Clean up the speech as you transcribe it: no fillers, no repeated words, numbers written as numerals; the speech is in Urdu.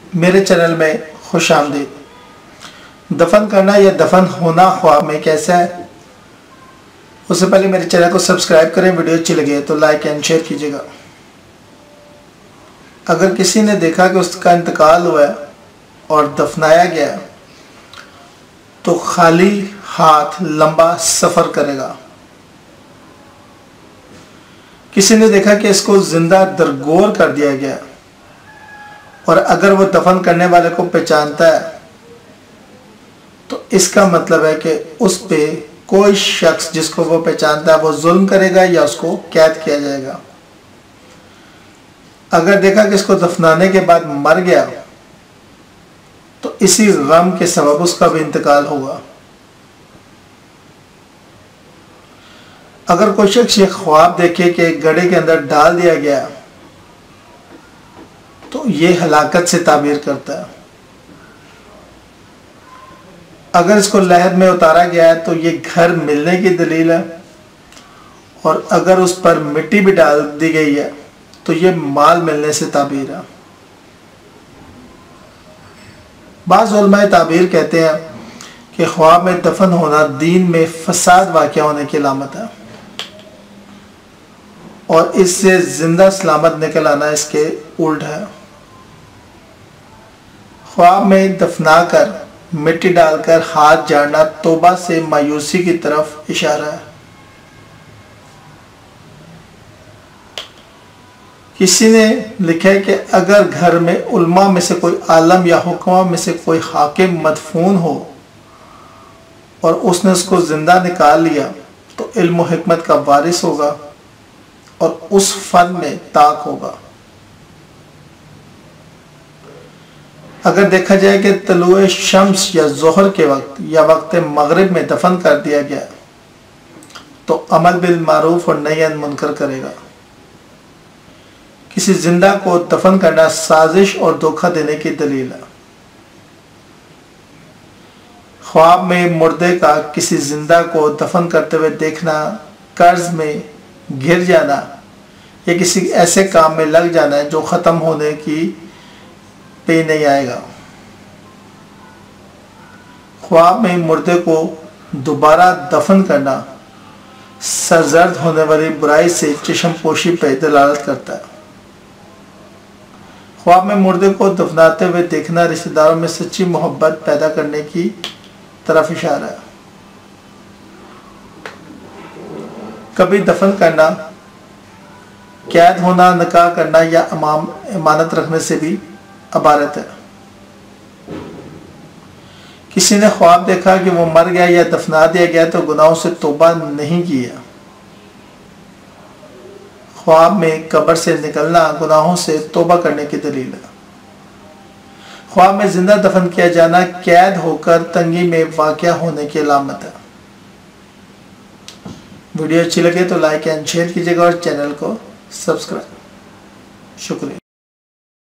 میرے چینل میں خوش آمدید۔ دفن کرنا یا دفن ہونا خواب میں کیسا ہے؟ اس سے پہلے میرے چینل کو سبسکرائب کریں، ویڈیو اچھی لگے تو لائک اینڈ شیئر کیجیے گا۔ اگر کسی نے دیکھا کہ اس کا انتقال ہوا ہے اور دفنایا گیا تو خالی ہاتھ لمبا سفر کرے گا۔ کسی نے دیکھا کہ اس کو زندہ درگور کر دیا گیا اور اگر وہ دفن کرنے والے کو پہچانتا ہے تو اس کا مطلب ہے کہ اس پہ کوئی شخص جس کو وہ پہچانتا ہے وہ ظلم کرے گا یا اس کو قید کیا جائے گا۔ اگر دیکھا کہ اس کو دفنانے کے بعد مر گیا تو اسی غم کے سبب اس کا بھی انتقال ہوگا۔ اگر کوئی شخص یہ خواب دیکھے کہ گڑھے کے اندر ڈال دیا گیا تو یہ ہلاکت سے تعبیر کرتا ہے۔ اگر اس کو لحد میں اتارا گیا ہے تو یہ گھر ملنے کی دلیل ہے، اور اگر اس پر مٹی بھی ڈال دی گئی ہے تو یہ مال ملنے سے تعبیر ہے۔ بعض علماء تعبیر کہتے ہیں کہ خواب میں دفن ہونا دین میں فساد واقع ہونے کی علامت ہے، اور اس سے زندہ سلامت نکل آنا اس کے الٹ ہے۔ خواب میں دفنا کر مٹی ڈال کر ہاتھ جاڑنا توبہ سے مایوسی کی طرف اشارہ ہے۔ کسی نے لکھا ہے کہ اگر گھر میں علماء میں سے کوئی عالم یا حکماء میں سے کوئی حاکم مدفون ہو اور اس نے اس کو زندہ نکال لیا تو علم و حکمت کا وارث ہوگا اور اس فن میں طاق ہوگا۔ اگر دیکھا جائے کہ طلوع شمس یا ظہر کے وقت یا وقت مغرب میں دفن کر دیا گیا تو عمل بالمعروف اور نہی عن منکر کرے گا۔ کسی زندہ کو دفن کرنا سازش اور دھوکہ دینے کی دلیل ہے۔ خواب میں مردے کا کسی زندہ کو دفن کرتے ہوئے دیکھنا قرض میں گر جانا یا کسی ایسے کام میں لگ جانا ہے جو ختم ہونے کی پہ نہیں آئے گا۔ خواب میں مردے کو دوبارہ دفن کرنا سرزرد ہونے والی برائی سے چشم پوشی پہ دلالت کرتا ہے۔ خواب میں مردے کو دفناتے ہوئے دیکھنا رشتہ داروں میں سچی محبت پیدا کرنے کی طرف اشارہ ہے۔ کبھی دفن کرنا قید ہونا، نکاح کرنا یا امانت رکھنے سے بھی عبارت ہے۔ کسی نے خواب دیکھا کہ وہ مر گیا یا دفنا دیا گیا تو گناہوں سے توبہ نہیں کی ہے۔ خواب میں قبر سے نکلنا گناہوں سے توبہ کرنے کی دلیل ہے۔ خواب میں زندہ دفن کیا جانا قید ہو کر تنگی میں واقع ہونے کی علامت ہے۔ ویڈیو اچھی لگے تو لائک اینڈ شیئر کیجیے گا اور چینل کو سبسکرائب۔ شکریہ۔